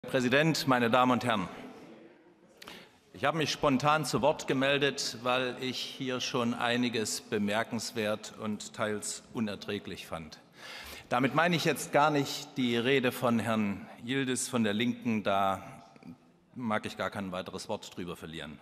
Herr Präsident, meine Damen und Herren! Ich habe mich spontan zu Wort gemeldet, weil ich hier schon einiges bemerkenswert und teils unerträglich fand. Damit meine ich jetzt gar nicht die Rede von Herrn Yildiz von der Linken, da mag ich gar kein weiteres Wort drüber verlieren.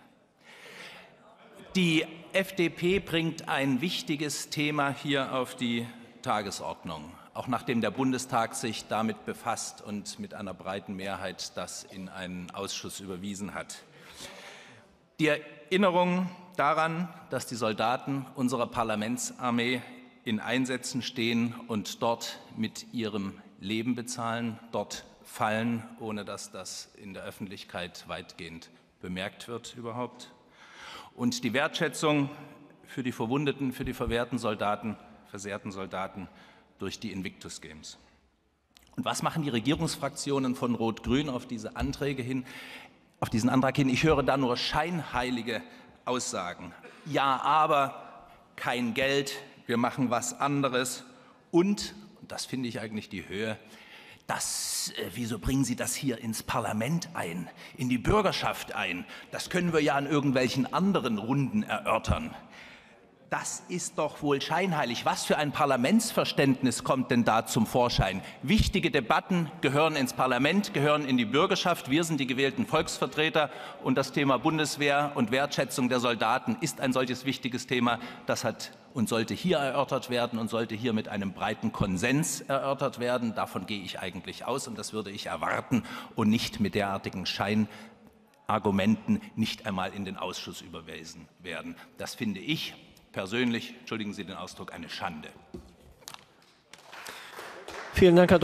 Die FDP bringt ein wichtiges Thema hier auf die Tagesordnung, auch nachdem der Bundestag sich damit befasst und mit einer breiten Mehrheit das in einen Ausschuss überwiesen hat. Die Erinnerung daran, dass die Soldaten unserer Parlamentsarmee in Einsätzen stehen und dort mit ihrem Leben bezahlen, dort fallen, ohne dass das in der Öffentlichkeit weitgehend bemerkt wird überhaupt. Und die Wertschätzung für die verwundeten, für die versehrten Soldaten durch die Invictus Games. Und was machen die Regierungsfraktionen von Rot-Grün auf diesen Antrag hin? Ich höre da nur scheinheilige Aussagen. Ja, aber kein Geld, wir machen was anderes. Und das finde ich eigentlich die Höhe, wieso bringen Sie das hier ins Parlament ein, in die Bürgerschaft ein? Das können wir ja an irgendwelchen anderen Runden erörtern. Das ist doch wohl scheinheilig. Was für ein Parlamentsverständnis kommt denn da zum Vorschein? Wichtige Debatten gehören ins Parlament, gehören in die Bürgerschaft. Wir sind die gewählten Volksvertreter, und das Thema Bundeswehr und Wertschätzung der Soldaten ist ein solches wichtiges Thema. Das hat und sollte hier erörtert werden und sollte hier mit einem breiten Konsens erörtert werden. Davon gehe ich eigentlich aus, und das würde ich erwarten, und nicht mit derartigen Scheinargumenten nicht einmal in den Ausschuss überwiesen werden. Das finde ich persönlich, entschuldigen Sie den Ausdruck, eine Schande. Vielen Dank, Herr